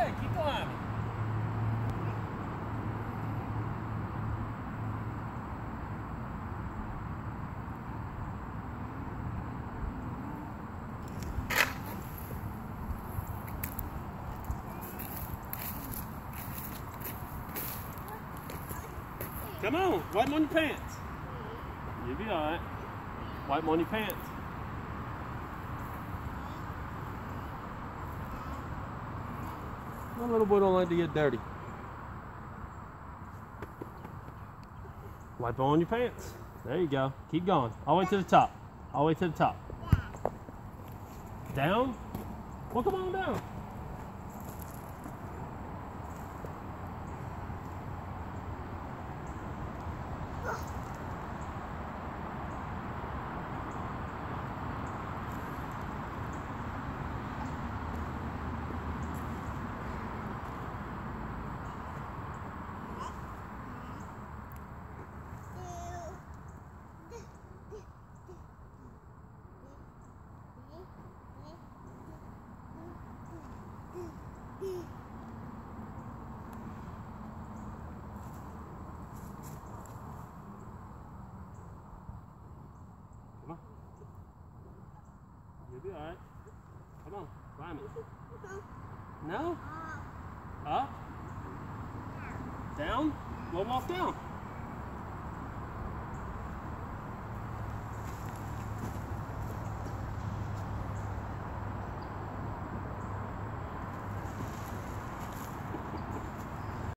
ahead, keep climbing. Come on, wipe them on your pants. You'll be alright. Wipe them on your pants. My little boy don't like to get dirty. Wipe them on your pants. There you go. Keep going. All the way to the top. All the way to the top. Down? Well, come on down. Come on. You'll be alright. Come on, climb it. No? Up? Down? We'll walk down.